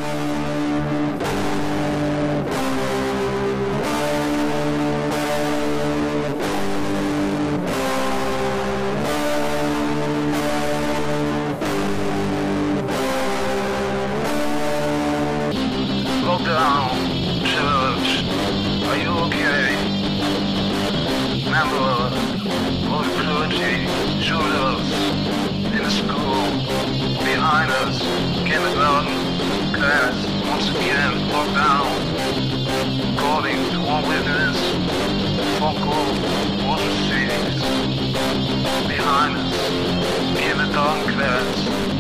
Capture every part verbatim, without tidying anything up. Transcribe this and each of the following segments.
Down, church, are you okay? Member of the clergy, Judas, in the school, behind us, kindergarten, class, once again, locked down, according to one witness, phone call was received, behind us, kindergarten class.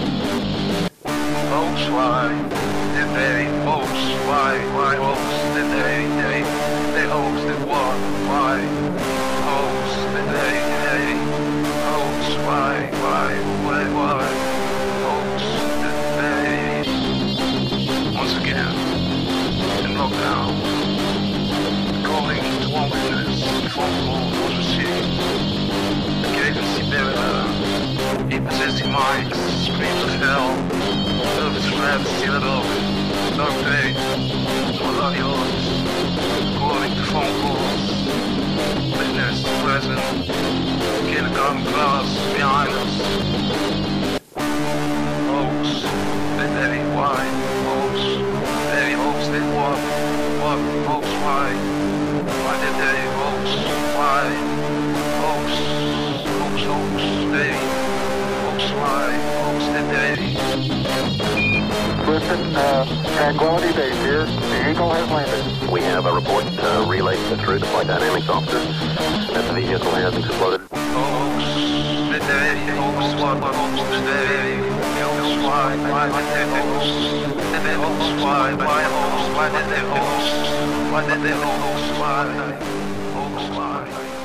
Folks, why did they hoax? Why, why hoax did they, they, they hoax did what? Why hoax did they, they hoax? Why, why, why, why hoax did they? Once again, in lockdown, calling to one witness, the phone call was received. The gate in Siberia, he possessing mics, screams of hell. Nervous rap, steal it off. Dark day, all are yours. Calling to phone calls. Witness present. Kindergarten class behind us. Hoax. Did they? Why? Hoax. They hoax did what? What? Hoax why? Why did they hoax? Why? Hoax. Hoax, hoax. They hoax why? Hoax did they? Listen, uh, Tranquility Base here. The Eagle has landed. We have a report uh, relayed through the flight dynamics officer that the vehicle has exploded. Hoax, did they? Hoax, what? Hoax did they? Hoax, why? Why did they hoax? Did they hoax? Why? Why hoax? Why did they hoax? Why did they hoax? Why? Hoax, why?